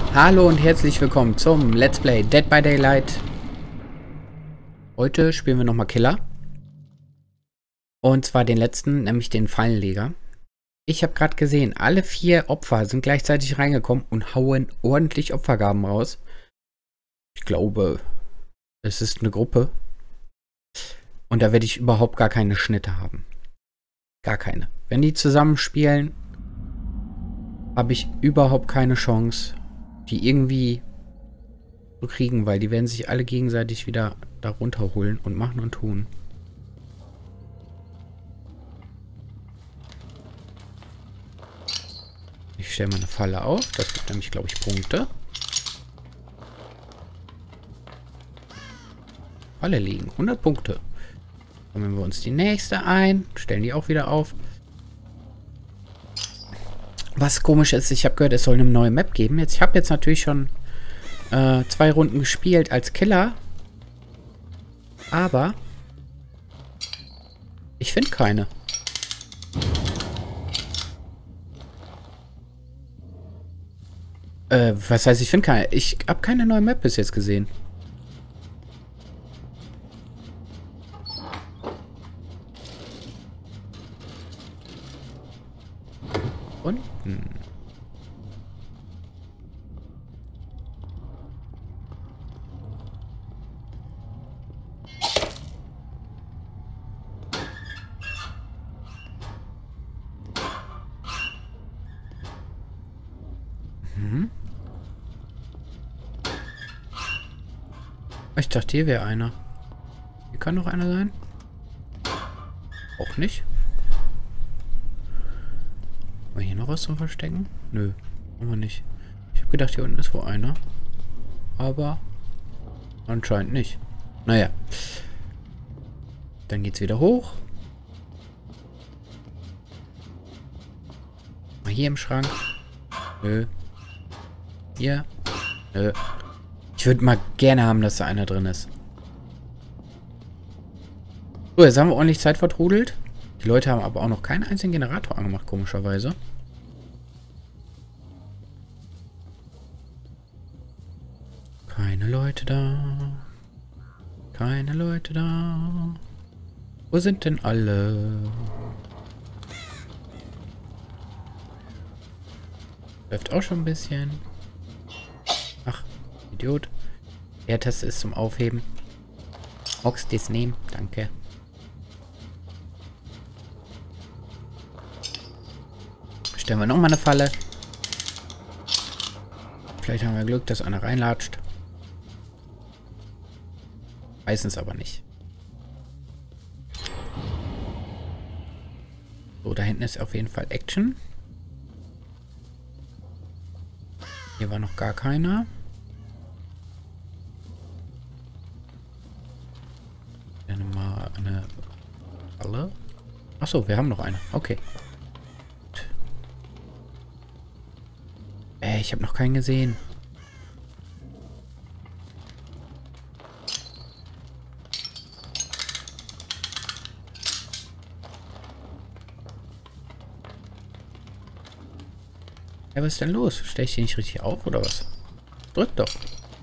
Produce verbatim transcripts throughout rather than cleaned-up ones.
Hallo und herzlich willkommen zum Let's Play Dead by Daylight. Heute spielen wir nochmal Killer. Und zwar den letzten, nämlich den Fallenleger. Ich habe gerade gesehen, alle vier Opfer sind gleichzeitig reingekommen und hauen ordentlich Opfergaben raus. Ich glaube, es ist eine Gruppe. Und da werde ich überhaupt gar keine Schnitte haben. Gar keine. Wenn die zusammenspielen, habe ich überhaupt keine Chance, die irgendwie zu kriegen, weil die werden sich alle gegenseitig wieder da runterholen und machen und tun. Ich stelle mal eine Falle auf. Das gibt nämlich, glaube ich, Punkte. Falle liegen. hundert Punkte. Sammeln wir uns die nächste ein. Stellen die auch wieder auf. Was komisch ist, ich habe gehört, es soll eine neue Map geben. Jetzt, ich habe jetzt natürlich schon äh, zwei Runden gespielt als Killer. Aber ich finde keine. Äh, was heißt, ich finde keine? Ich habe keine neue Map bis jetzt gesehen. Unten. Mhm. Ich dachte, hier wäre einer. Hier kann noch einer sein. Auch nicht. Haben wir hier noch was zum Verstecken? Nö, haben wir nicht. Ich habe gedacht, hier unten ist wohl einer. Aber anscheinend nicht. Naja. Dann geht's wieder hoch. Mal hier im Schrank. Nö. Hier. Nö. Ich würde mal gerne haben, dass da einer drin ist. So, jetzt haben wir ordentlich Zeit vertrudelt. Die Leute haben aber auch noch keinen einzigen Generator angemacht, komischerweise. Keine Leute da. Keine Leute da. Wo sind denn alle? Läuft auch schon ein bisschen. Ach, Idiot. Der Taste ist zum Aufheben. Ox, das nehmen. Danke. Stellen wir nochmal eine Falle. Vielleicht haben wir Glück, dass einer reinlatscht. Meistens aber nicht. So, da hinten ist auf jeden Fall Action. Hier war noch gar keiner. Dann mal eine Falle. Achso, wir haben noch eine. Okay. Äh, ich habe noch keinen gesehen. Ja, was ist denn los? Stell ich die nicht richtig auf, oder was? Drück doch.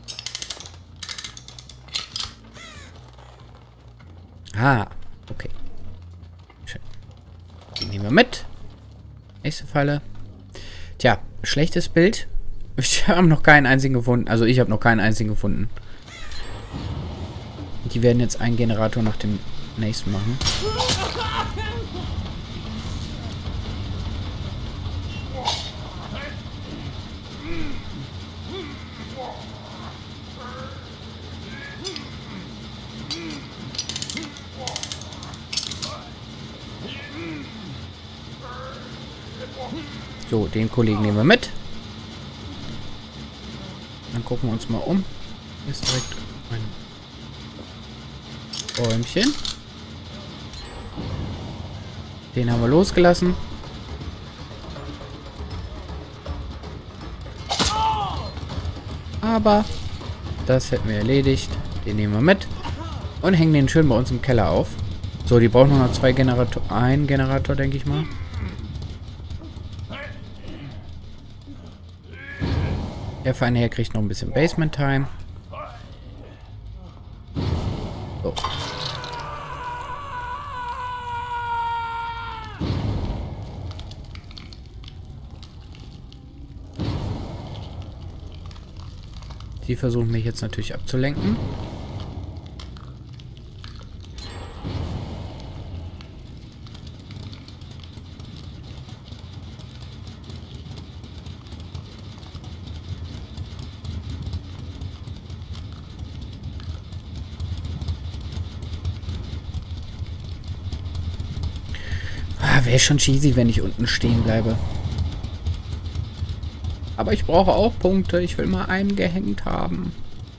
Ah, okay. Schön. Die nehmen wir mit. Nächste Falle. Tja, schlechtes Bild. Wir haben noch keinen einzigen gefunden. Also ich habe noch keinen einzigen gefunden. Die werden jetzt einen Generator nach dem nächsten machen. So, den Kollegen nehmen wir mit. Dann gucken wir uns mal um. Hier ist direkt ein Bäumchen. Den haben wir losgelassen. Aber das hätten wir erledigt. Den nehmen wir mit. Und hängen den schön bei uns im Keller auf. So, die brauchen noch zwei Generator. Ein Generator, denke ich mal. Der Feine her kriegt noch ein bisschen Basement-Time. So. Die versuchen mich jetzt natürlich abzulenken. Ah, wäre schon cheesy, wenn ich unten stehen bleibe. Aber ich brauche auch Punkte. Ich will mal einen gehängt haben.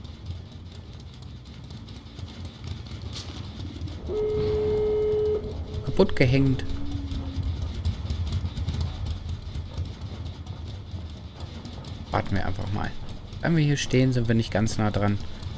Kaputt gehängt. Warten wir einfach mal. Wenn wir hier stehen, sind wir nicht ganz nah dran.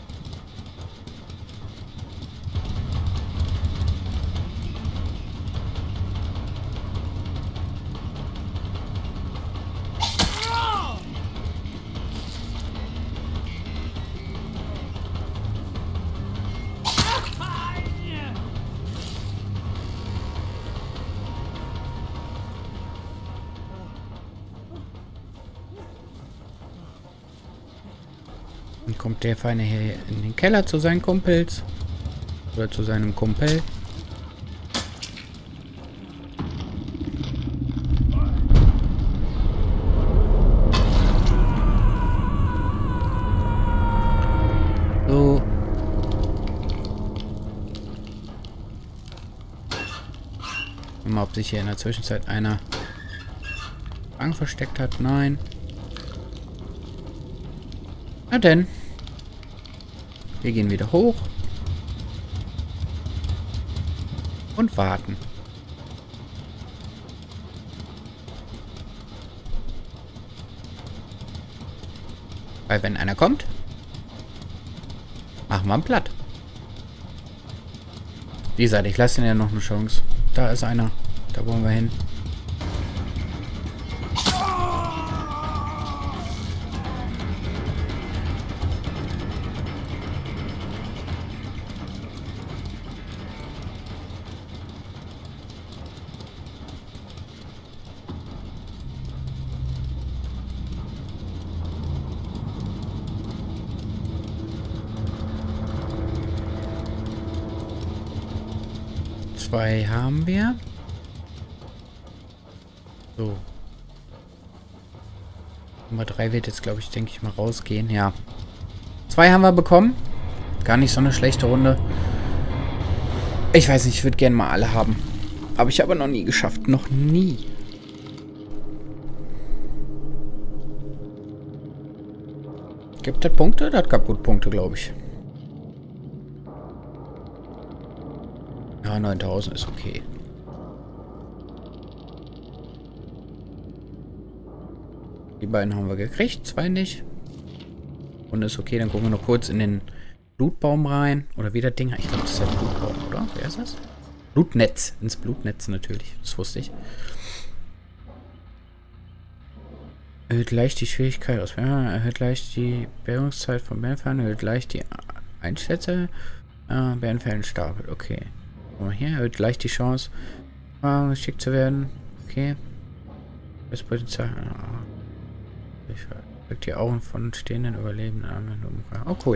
Dann kommt der Feine hier in den Keller zu seinen Kumpels. Oder zu seinem Kumpel. So. Mal, ob sich hier in der Zwischenzeit einer Fang versteckt hat. Nein. Na denn. Wir gehen wieder hoch. Und warten. Weil wenn einer kommt, machen wir ihn platt. Wie gesagt, ich lasse ihn ja noch eine Chance. Da ist einer. Da wollen wir hin. Zwei haben wir. So. Nummer drei wird jetzt, glaube ich, denke ich mal rausgehen. Ja. Zwei haben wir bekommen. Gar nicht so eine schlechte Runde. Ich weiß nicht, ich würde gerne mal alle haben. Habe ich aber noch nie geschafft. Noch nie. Gibt das Punkte? Das gab gut Punkte, glaube ich. Ja, neuntausend ist okay. Die beiden haben wir gekriegt, zwei nicht. Und ist okay, dann gucken wir noch kurz in den Blutbaum rein. Oder wie das Ding. Ich glaube, das ist ja ein Blutbaum, oder? Wer ist das? Blutnetz. Ins Blutnetz natürlich. Das wusste ich. Erhöht leicht die Schwierigkeit aus. Erhöht leicht die Bergungszeit von Bärenfällen. Erhöht leicht die Einschätze. Äh, Bärenfällen stapelt. Okay. Hier erhöht leicht die Chance, äh, geschickt zu werden. Okay. Das Potenzial. Ich verfolge die Augen von stehenden Überlebenden. Oh, cool.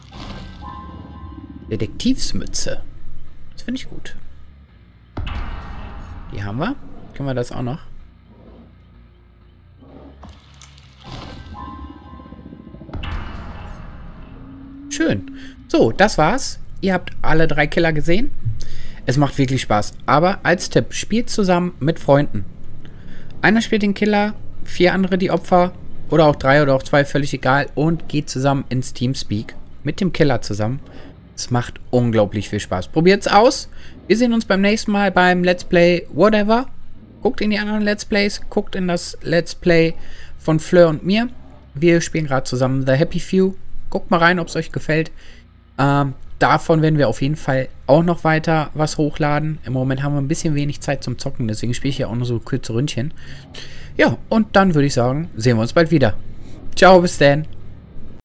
Detektivsmütze. Das finde ich gut. Die haben wir. Können wir das auch noch? Schön. So, das war's. Ihr habt alle drei Killer gesehen. Es macht wirklich Spaß. Aber als Tipp, spielt zusammen mit Freunden. Einer spielt den Killer, vier andere die Opfer. Oder auch drei oder auch zwei, völlig egal. Und geht zusammen ins Teamspeak. Mit dem Killer zusammen. Es macht unglaublich viel Spaß. Probiert's aus. Wir sehen uns beim nächsten Mal beim Let's Play Whatever. Guckt in die anderen Let's Plays. Guckt in das Let's Play von Fleur und mir. Wir spielen gerade zusammen The Happy Few. Guckt mal rein, ob es euch gefällt. Ähm, davon werden wir auf jeden Fall auch noch weiter was hochladen. Im Moment haben wir ein bisschen wenig Zeit zum Zocken, deswegen spiele ich ja auch nur so kurze Ründchen. Ja, und dann würde ich sagen, sehen wir uns bald wieder. Ciao, bis dann.